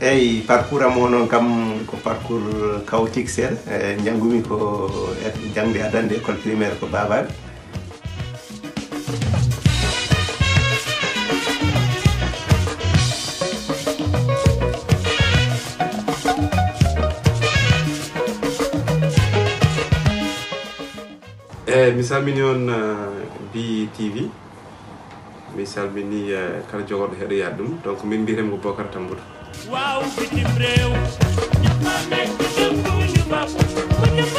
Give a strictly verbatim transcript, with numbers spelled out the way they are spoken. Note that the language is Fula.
eyyi parcours am onon kam ko parcours chaotique seeɗa e janggumi ko jangde adande école primaire ko Babaɓe. e mi salmini on B T V mi salmini kala jogoɗo heɗoyade ɗum donc min mbiyetemi ko Bocar Tambouda. Wow,